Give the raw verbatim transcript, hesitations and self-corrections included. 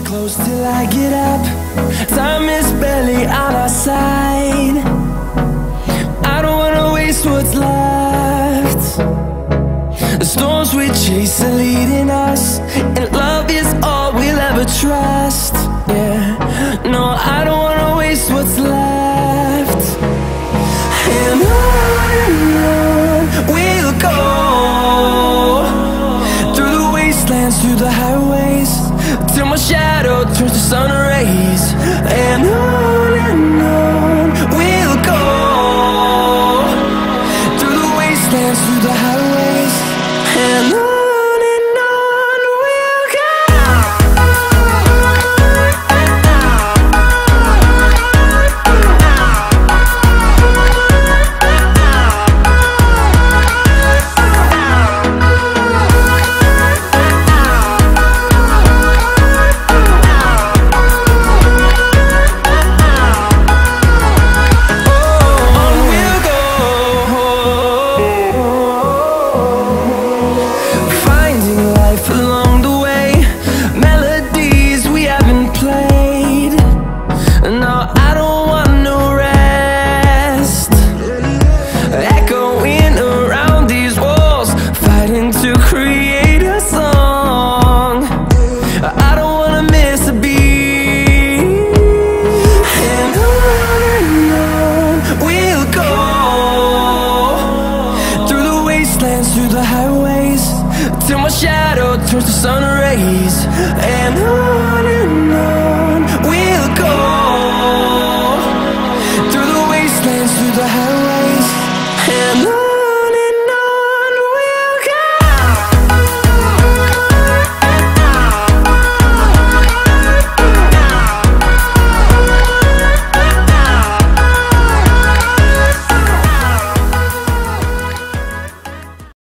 close till I get up. Time is barely on our side. I don't wanna waste what's left. The storms we chase are leading us, and love is all we'll ever trust. Yeah, no, I don't wanna waste what's left. And on and on we'll go, through the wastelands, through the highways, till my shadow turns to sun rays. And on and on we'll go, through the wastelands, through the highways, and on. To create a song, I don't wanna miss a beat. And on and on we'll go, through the wastelands, through the highways, till my shadow turns to sun rays. And on